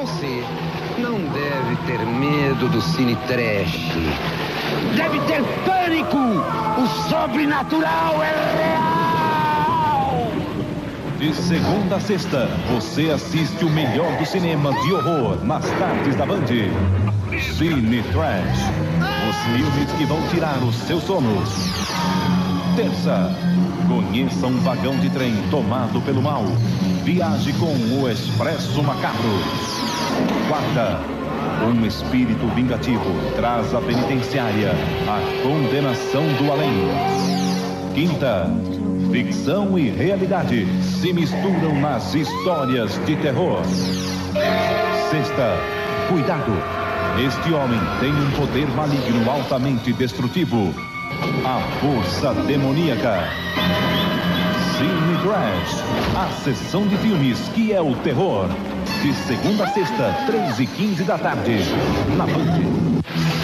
Você não deve ter medo do Cine Trash. Deve ter pânico! O sobrenatural é real! De segunda a sexta, você assiste o melhor do cinema de horror nas tardes da Band. Cine Trash. Os filmes que vão tirar os seus sonos. Terça, conheça um vagão de trem tomado pelo mal. Viaje com o Expresso Macabro. Quarta, um espírito vingativo traz à penitenciária a condenação do além. Quinta, ficção e realidade se misturam nas histórias de terror. Sexta, cuidado, este homem tem um poder maligno altamente destrutivo. A força demoníaca. Cine Trash, a sessão de filmes que é o terror. De segunda a sexta, 3h15 da tarde, na Band.